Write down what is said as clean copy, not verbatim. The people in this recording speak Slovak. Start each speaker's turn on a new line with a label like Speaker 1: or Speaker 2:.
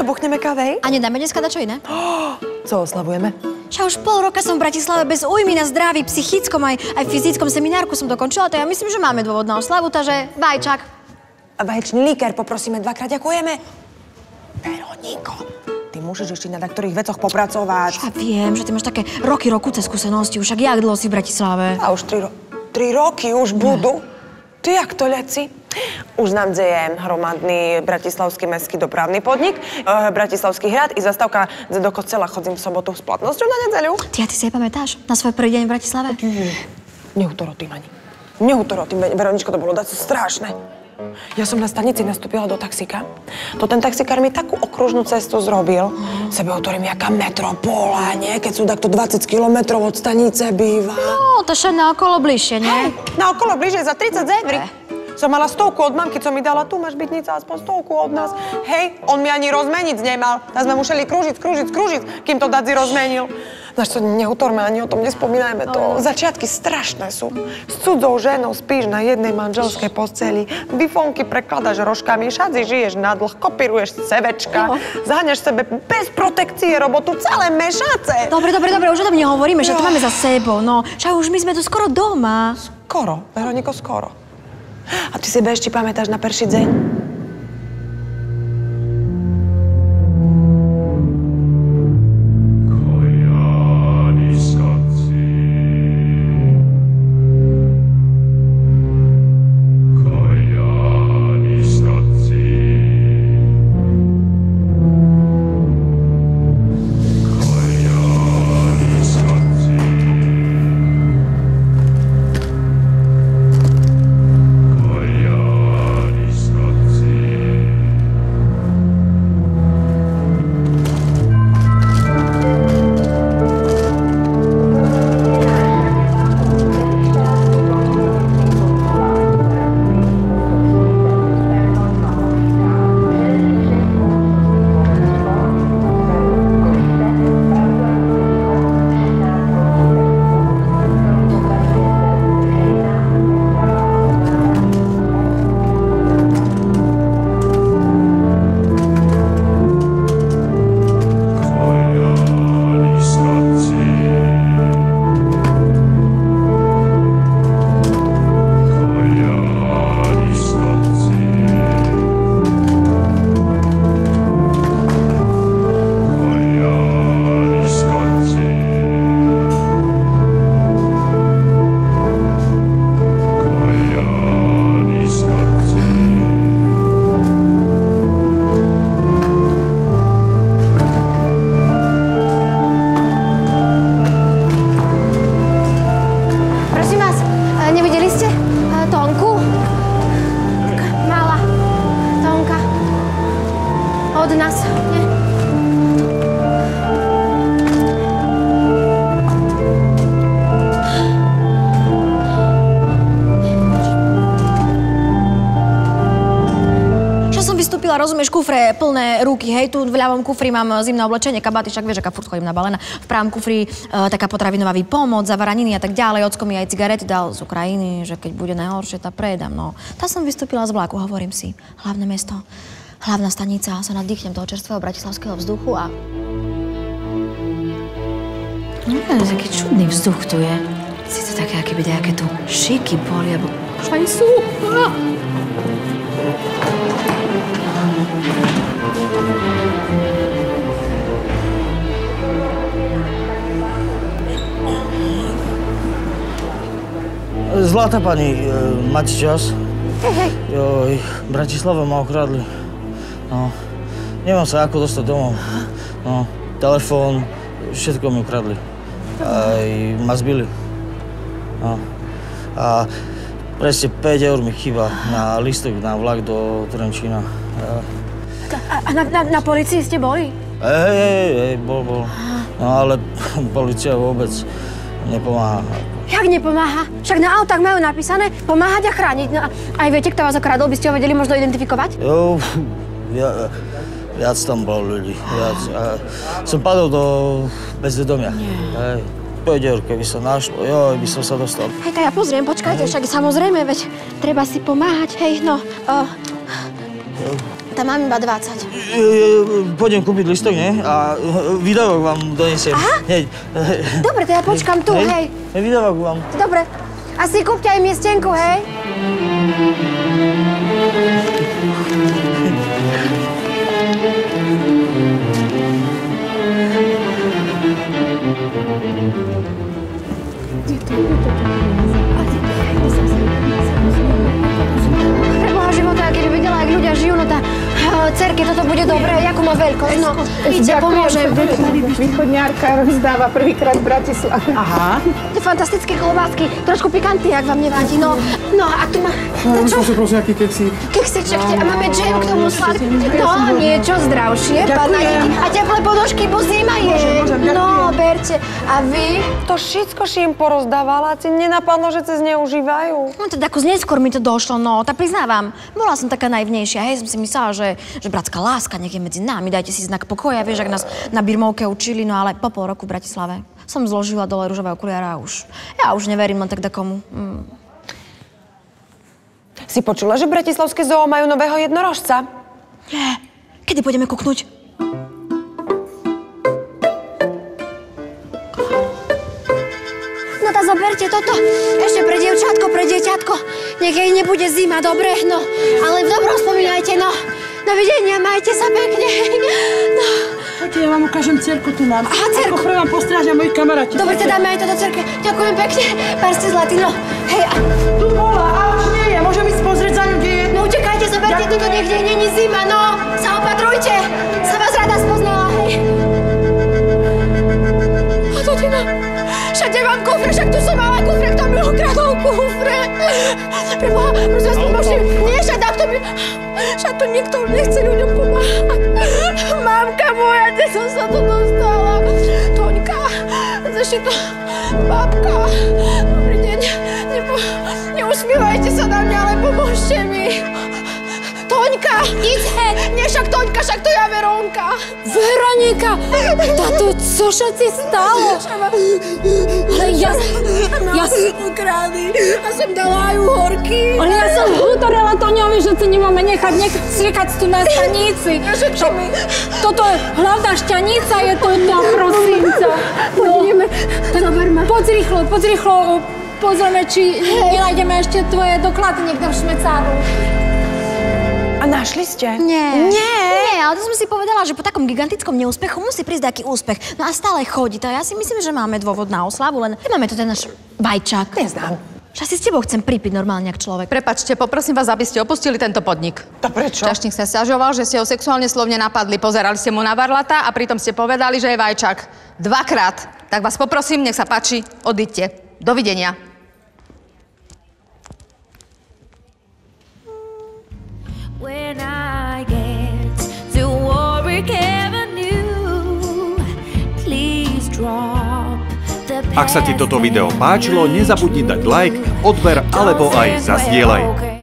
Speaker 1: Co, buchneme kávej?
Speaker 2: A nedáme dneska dačo iné?
Speaker 1: Co oslavujeme?
Speaker 2: Však už pol roka som v Bratislave bez újmy na zdraví, psychickom aj fyzickom seminárku som dokončila, to ja myslím, že máme dôvod na oslavu, takže vajčak.
Speaker 1: A vaječný likér poprosíme, dvakrát ďakujeme. Veroniko, ty môžeš ešte na ktorých vecoch popracovať.
Speaker 2: Ja viem, že ty máš také roky skúsenosti, už však jak dlho si v Bratislave?
Speaker 1: A už 3 roky už budú. Ty jak to leci? Už znám, kde je hromadný bratislavský mestský dopravný podnik, Bratislavský hrad i zastávka, kde do kostela chodím v sobotu s platnosťou na nedeľu.
Speaker 2: Ty si aj pamätáš na svoj prvý deň v Bratislave?
Speaker 1: Neutorotím ani. Neutorotím, Veroničko, to bolo dať strašné. Ja som na stanici nastúpila do taxíka. To ten taxikár mi takú okružnú cestu zrobil. Sebe hovorím, jaká metropola, nie? Keď sú takto 20 kilometrov od stanice býva.
Speaker 2: No, to však na okolo bližšie, nie?
Speaker 1: Na okolo bližšie za 30 eur. Som mala 100 od mamky, co mi dala, tu máš bytnica, aspoň 100 od nás. Hej, on mi ani rozmeniť nemal. Tak sme museli krúžiť, kým to Dadzi rozmenil. Znaš co, neutorme, ani o tom nespomínajme to. Začiatky strašné sú. S cudzou ženou spíš na jednej manželskej posteli, bifonky prekladaš rožkami, šadzi žiješ na dlh, kopíruješ CVčka, zaháňaš sebe bez protekcie robotu celé mešace.
Speaker 2: Dobre, už o tom nehovoríme, že to máme za sebou, no. Však už my sme tu skoro doma.
Speaker 1: Skoro, Veroniko, skoro. A ty sebe ešte pamätáš na perší deň?
Speaker 2: Od nás, nie? Čo som vystúpila, rozumieš, kufre plné ruky, hej, tu v ľavom kufri mám zimné oblečenie, kabáty, však vieš, aká furt chodím nabalená. V pravom kufri taká potravinová výpomoc, zavaraniny a tak ďalej, ocko mi aj cigarety dal z Ukrajiny, že keď bude najhoršie, tá predám, no. Tá som vystúpila z vlaku, hovorím si, hlavné mesto. Hlavná stanica, sa nadýchnem toho čerstvého bratislavského vzduchu a... No, taký čudný vzduch tu je. Si to také, aké by nejaké tu šiky boli, alebo... Už ani sú.
Speaker 3: Zlatá pani, máte čas? Joj, Bratislava ma okradli. No, nemám sa ako dostať domov. No, telefón, všetko mi ukradli. Aj ma zbili. No. A presne 5 eur mi chýba na lístok na vlak do Trenčína.
Speaker 2: A na polícii ste boli?
Speaker 3: Hej, bol. No ale polícia vôbec nepomáha.
Speaker 2: Jak nepomáha? Však na autách majú napísané pomáhať a chrániť. No a aj viete, kto vás okradol? By ste ho vedeli možno identifikovať?
Speaker 3: Jo, viac tam bolo ľudí. Viac. Som padol do bezvedomia. Hej. 5 eur, keby sa našlo, by som sa dostal.
Speaker 2: Hej, tak ja pozriem, počkajte, však samozrejme, veď treba si pomáhať, hej, no. tam mám iba 20.
Speaker 3: Pôjdem kúpiť listok, nie? A výdavok vám donesiem.
Speaker 2: Aha.
Speaker 3: Hej.
Speaker 2: Dobre, teda počkam tu, hej.
Speaker 3: Výdavok vám.
Speaker 2: Dobre. A si kúpte aj miestenku, hej? Preboha života, keby videla, jak ľudia žijú, no tá cerky, toto bude dobré, jakú má veľkosť, no. Ide, pomôžem.
Speaker 4: Východňárka rozdáva prvýkrát v Bratislave.
Speaker 1: Aha.
Speaker 2: Fantastické klobásky, trošku pikantné, ak vám nevadí, no. No a tu má...
Speaker 4: Prosím, aký keksík.
Speaker 2: Keksiček, a máme džem k tomu sladký. No, niečo zdravšie, bananky a teplé ponožky, bo zima je. No, berte. A vy?
Speaker 1: To všetko si im porozdávala, ti nenapadlo, že sa zneužívajú.
Speaker 2: No teda ako neskôr mi to došlo, no. Tak priznávam, bola som taká naivnejšia, hej, som si myslela, že bratská láska nech je medzi nami, dajte si znak pokoja, vieš, ak nás na birmovke učili, no ale po pol roku v Bratislave som zložila dole ružové okuliare a ja už neverím len tak dakomu.
Speaker 1: Si počula, že bratislavské zoo majú nového jednorožca?
Speaker 2: Nie. Kedy pôjdeme kuknúť? No tá zoberte toto. Ešte pre dieťatko. Nech jej nebude zima, dobre? No, ale v dobrom spomínajte, no. Dovidenia, majte sa pekne. No.
Speaker 4: Poďte, ja vám ukážem cerku, tu mám.
Speaker 2: Aha, cerku.
Speaker 4: Ako prvá postrážia moji kamaráti.
Speaker 2: Dobre, teda dáme aj toto cerke. Ďakujem pekne. Pár ste zlatý, no. Hej, a...
Speaker 4: Tu bola, a už nie je. Môžem ísť pozrieť za ňu, kde je?
Speaker 2: No utekajte, zoberte toto, niekde není zima, no. Sa opatrujte. Sa vás rada spoznala, hej. A to ty no. Všade mám kufre, však tu som mala kufre, kto mi ukradol kufre. Preboha, prosím vás, pomôžte. Nie, však to mi... Však to nikto nechce ľuďom pomáhať. Mamka moja, kde som sa tu dostala? Toňka, ešte to... Babka, dobrý deň. Neusmievajte sa na mňa, ale pomôžte mi. Toňka! Ide! Nie, však Toňka, však to ja Verónka. Veronika! Táto, co sa ti stalo? Ale ja som ukradli a som dala aj uhorky.
Speaker 5: Ale ja som hovorila Toňovi, že to nemáme nechať sviekať tu na stanici. Toto je hlavná šťanica, je toto, prosím ťa.
Speaker 2: Poďme, zoberme.
Speaker 5: Poď rýchlo, pozrieme, či nenájdeme ešte tvoje doklady niekde v šmecáru.
Speaker 1: A našli ste?
Speaker 2: Nie, ale to som si povedala, že po takom gigantickom neúspechu musí prísť taký úspech. No a stále chodí to. Ja si myslím, že máme dôvod na oslavu, len máme tu ten náš vajčák.
Speaker 1: Neznám.
Speaker 2: Že si s tebou chcem pripiť normálne ako človek.
Speaker 6: Prepačte, poprosím vás, aby ste opustili tento podnik.
Speaker 1: To prečo?
Speaker 6: Čašník sa sťažoval, že ste ho sexuálne slovne napadli, pozerali ste mu na varlata a pritom ste povedali, že je vajčák. 2-krát. Tak vás poprosím, nech sa páči, odíďte. Dovidenia.
Speaker 7: When I get to Warwick Avenue, please drop the
Speaker 8: Ak sa ti toto video páčilo, nezabudni dať like, odber alebo aj zazdieľaj.